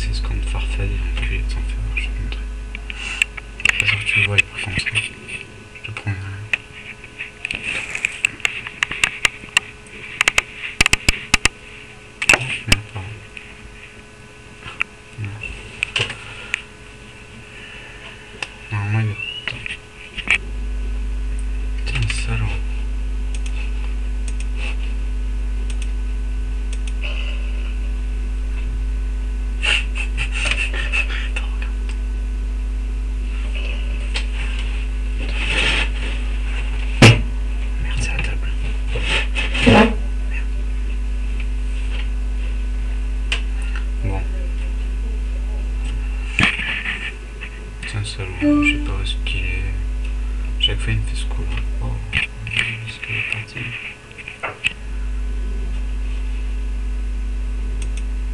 c'est ce compte Farfad et l'enculé de s'en faire, je vais te montrer. Pas sûr que tu le vois, il prend comme ça. Je te promets rien. Merde, pardon. Merde. Normalement il est... Putain, salaud. Bon. C'est un salaud, je sais pas où est-ce qu'il est. Chaque fois il me fait ce coup là. Oh, est-ce qu'il est parti?